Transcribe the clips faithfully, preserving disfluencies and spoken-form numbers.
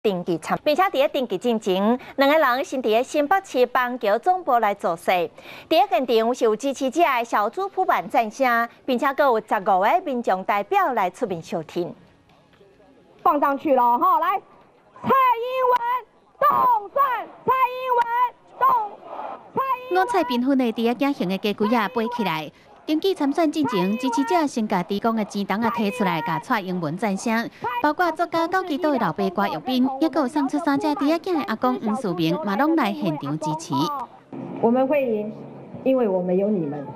登记参，并且伫咧登记之前，两个人先伫咧新北市邦桥总部来做势。伫咧现场是有支持者的小组普版赞声，并且阁有十五位民众代表来出面收听。 放上去了哈，来，蔡英文动算，蔡英文动，蔡英文。 五彩缤纷的伫咧景行的家规啊飞起来。 登记参选进前，支持者先把提供的钱筒啊摕出来，甲蔡英文赞声。包括作家高基岛的老爸瓜玉斌，也有送出三只伫仔囝的阿公黄树明，嘛拢来现场支持。 我们会赢，因为我们有你们。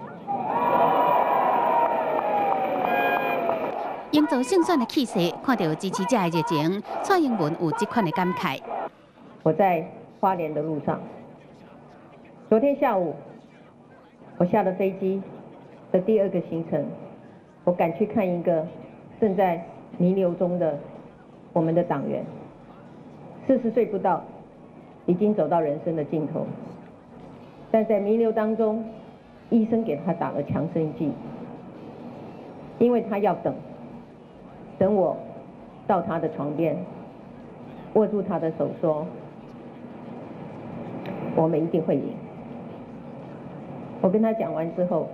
营造胜选的气势，看到支持者的热情，蔡英文有这款的感慨。 我在花莲的路上，昨天下午我下了飞机。 的第二个行程，我赶去看一个正在弥留中的我们的党员，四十岁不到，已经走到人生的尽头，但在弥留当中，医生给他打了强生剂，因为他要等，等我到他的床边，握住他的手说：“我们一定会赢。”我跟他讲完之后。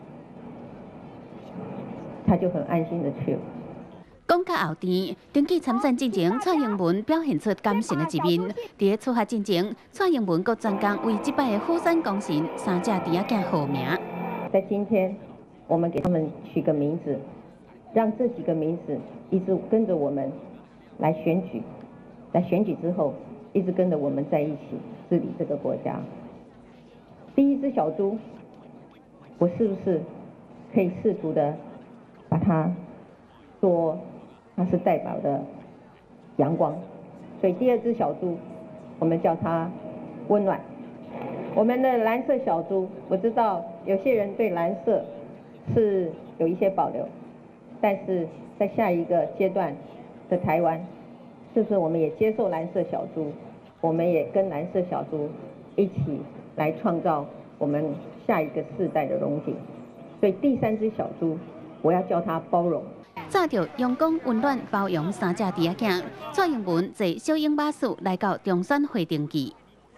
他就很安心的去了。 讲到后天，登记参选之前，蔡英文表现出感性的一面。伫咧出发之前，蔡英文阁专工为这摆的虎山功臣三只弟仔囝号名。 在今天，我们给他们取个名字，让这几个名字一直跟着我们来选举，来选举之后，一直跟着我们在一起治理这个国家。第一只小猪，我是不是可以试图的？ 把它说它是代表的阳光，所以第二只小猪，我们叫它温暖。我们的蓝色小猪，我知道有些人对蓝色是有一些保留，但是在下一个阶段的台湾，是不是我们也接受蓝色小猪？我们也跟蓝色小猪一起来创造我们下一个世代的荣景。所以第三只小猪。 我要叫他包容。 早着阳光温暖包容三只弟仔囝，蔡英文坐小鹰巴士来到中选会登记。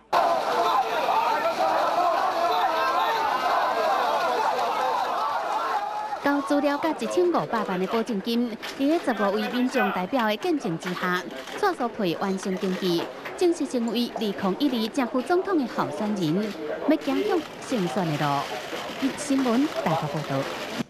交资料甲一千五百万的保证金，伫咧十五位民众代表的见证之下，蔡苏培完成登记，正式成为二零一二正副总统的候选人，要走向胜选的路。新闻大报报道。